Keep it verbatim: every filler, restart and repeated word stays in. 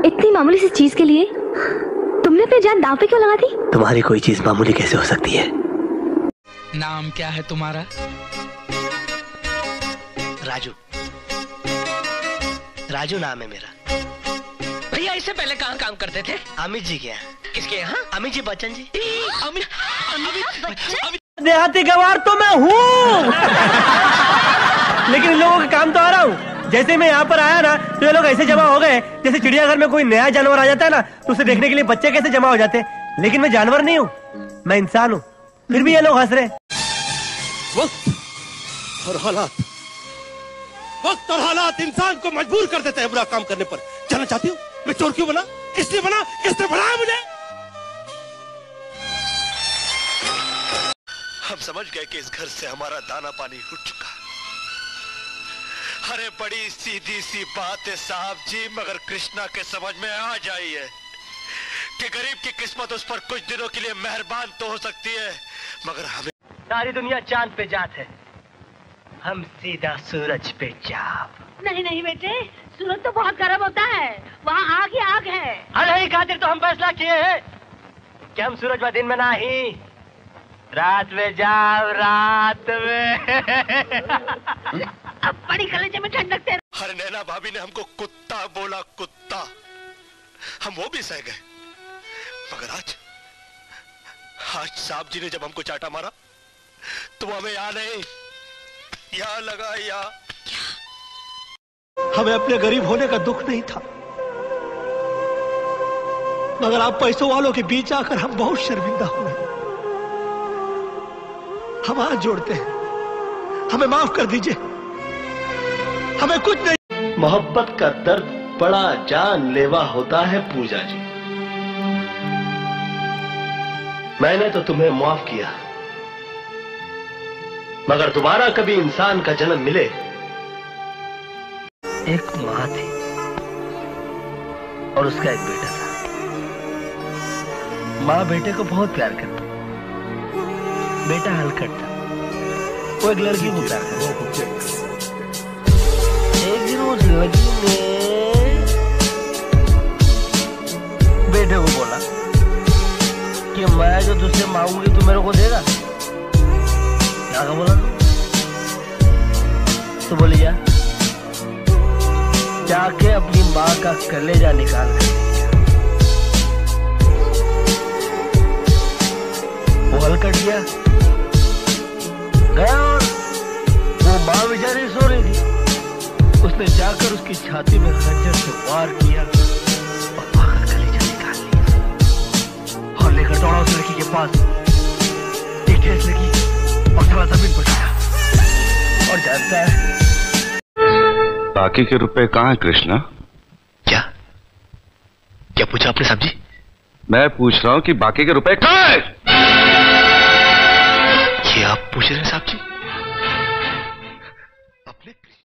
इतनी मामूली सी चीज के लिए तुमने अपनी जान दांव पे क्यों लगा दी? तुम्हारी कोई चीज मामूली कैसे हो सकती है? नाम क्या है तुम्हारा? राजू। राजू नाम है मेरा। भैया इससे पहले कहाँ काम करते थे? अमित जी के यहाँ। किसके यहाँ? अमित जी बच्चन जी। अमित अमित बच्चन? देहाती गवार तो मैं हूँ लेकिन इन लोगों का काम तो आ रहा हूँ। जैसे मैं यहाँ पर आया ना तो ये लोग ऐसे जमा हो गए जैसे चिड़ियाघर में कोई नया जानवर आ जाता है ना तो उसे देखने के लिए बच्चे कैसे जमा हो जाते हैं। लेकिन मैं जानवर नहीं हूँ, मैं इंसान हूँ, फिर भी ये लोग हंस रहे। वक्त और हालात वक्त और हालात इंसान को मजबूर कर देते हैं बुरा काम करने पर। जानना चाहती हूँ मैं चोर क्यों बना? किसने बना? किसने बनाया मुझे? हम समझ गए कि इस घर से हमारा दाना पानी उठ चुका। अरे बड़ी सीधी सी बात है साहब जी, मगर कृष्णा के समझ में आ जाई है कि गरीब की किस्मत उस पर कुछ दिनों के लिए मेहरबान तो हो सकती है, मगर हमें सारी दुनिया चांद पे जात है, हम सीधा सूरज पे जाप। नहीं नहीं बेटे, सूरज तो बहुत गर्म होता है, वहाँ आग ही आग है। अरे खातिर तो हम फैसला किए हैं कि हम सूरज व दिन में ना ही रात में जाओ, रात में अब बड़ी कलेजे में ठंडक तेरे। हर नैना भाभी ने हमको कुत्ता बोला, कुत्ता, हम वो भी सह गए, मगर आज आज साहब जी ने जब हमको चाटा मारा तो हमें यहाँ नहीं, यहाँ लगा, यहाँ। हमें अपने गरीब होने का दुख नहीं था, मगर आप पैसों वालों के बीच आकर हम बहुत शर्मिंदा हुए। हम हाथ जोड़ते हैं, हमें माफ कर दीजिए, हमें कुछ नहीं। मोहब्बत का दर्द बड़ा जानलेवा होता है पूजा जी। मैंने तो तुम्हें माफ किया, मगर दोबारा कभी इंसान का जन्म मिले। एक मां थी और उसका एक बेटा था। मां बेटे को बहुत प्यार करती, बेटा हलकट था, वो एक लड़की को प्यार करता। एक दिन उस लड़की ने बेटे को बोला कि मैं जो तुझसे मांगूंगी तू मेरे को देगा। क्या बोला तो बोली जा, जाके अपनी माँ का कलेजा निकाल कर वो हलकट गया गया और वो माँ बेचारी सो रही थी। उसने जाकर उसकी छाती में खंजर से वार किया और माँ का कलेजा निकाल लिया और लेकर दौड़ा उस लड़की के पास। एक ठेस लगी और थोड़ा जमीन पर गिरा और जानता है बाकी के रुपए कहाँ है कृष्णा? क्या क्या पूछा आपने साहब जी? मैं पूछ रहा हूँ कि बाकी के रुपए कहाँ है? ये आप पूछ रहे हैं साहब जी?